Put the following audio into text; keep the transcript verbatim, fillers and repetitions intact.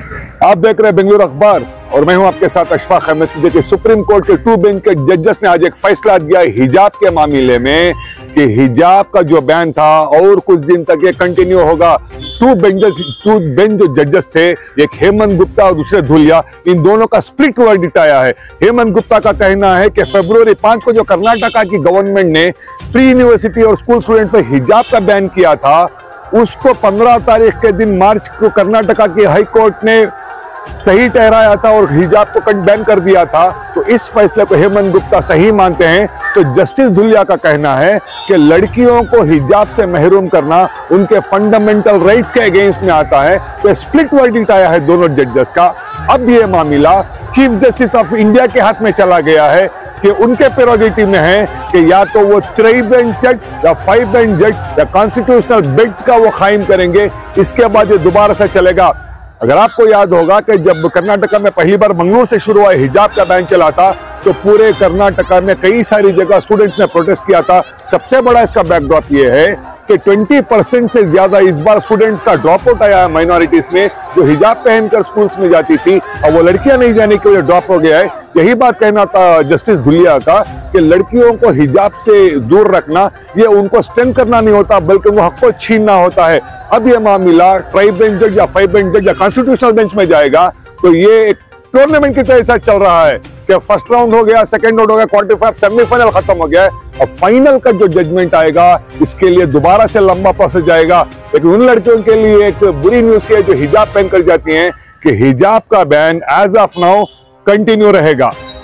आप देख रहे हैं बेंगलुरु अखबार और मैं हूं आपके साथ अशफाक अहमद। देखिए, सुप्रीम कोर्ट के टू बेंच के जजेस ने आज एक फैसला दिया हिजाब के मामले में कि हिजाब का जो बैन था और कुछ दिन तक ये कंटिन्यू होगा। टू बेंचेस टू बेंच जो जजेस थे, एक हेमंत गुप्ता और दूसरे धुलिया, इन दोनों का स्प्लिट वर्डिक्ट आया है। हेमंत गुप्ता का कहना है कि फरवरी पांच को जो कर्नाटका की गवर्नमेंट ने प्री यूनिवर्सिटी और स्कूल स्टूडेंट पर हिजाब का बैन किया था, उसको पंद्रह तारीख के दिन मार्च को कर्नाटका की हाई कोर्ट ने सही ठहराया था और हिजाब को बैन कर दिया था। तो इस फैसले को हेमंत गुप्ता सही मानते हैं। तो जस्टिस धुलिया का कहना है कि लड़कियों को हिजाब से महरूम करना उनके फंडामेंटल राइट्स के अगेंस्ट में आता है। तो स्प्लिट वर्डिक्ट आया है दोनों जजेस का। अब यह मामला चीफ जस्टिस ऑफ इंडिया के हाथ में चला गया है कि उनके प्रेरोगेटिव में है कि या तो वो थ्री बेंच जज या फाइव बेंच जज या कॉन्स्टिट्यूशनल बेंच का वो कायम करेंगे। इसके बाद ये दोबारा से चलेगा। अगर आपको याद होगा कि जब कर्नाटका में पहली बार मंगलुरु से शुरू हुआ हिजाब का बैन चला था, तो पूरे कर्नाटका में कई सारी जगह स्टूडेंट्स ने प्रोटेस्ट किया था। सबसे बड़ा इसका बैकड्रॉप ये है कि बीस परसेंट से ज्यादा इस बार स्टूडेंट्स का ड्रॉप आउट आया है माइनॉरिटीज में, जो हिजाब पहनकर स्कूल्स में जाती थी। अब वो लड़कियां नहीं जाने की वजह ड्रॉप हो गया है। यही बात कहना था जस्टिस धुलिया का कि लड़कियों को हिजाब से दूर रखना, ये उनको स्ट्रेंथ करना नहीं होता, बल्कि वो हक को छीनना होता है। अब ये मामला ट्राई बेंच जज या फाइव बेंच जज या कॉन्स्टिट्यूशनल बेंच में जाएगा। तो ये एक टूर्नामेंट की तरह ऐसा चल रहा है कि फर्स्ट राउंड हो गया, सेकंड राउंड हो गया, क्वार्टर फाइनल, सेमीफाइनल खत्म हो गया है। अब फाइनल का जो जजमेंट आएगा, इसके लिए दोबारा से लंबा प्रोसेस जाएगा। लेकिन उन लड़कियों के लिए एक बुरी न्यूज़ है जो हिजाब पहन कर जाती हैं कि हिजाब का ban as of now continue रहेगा।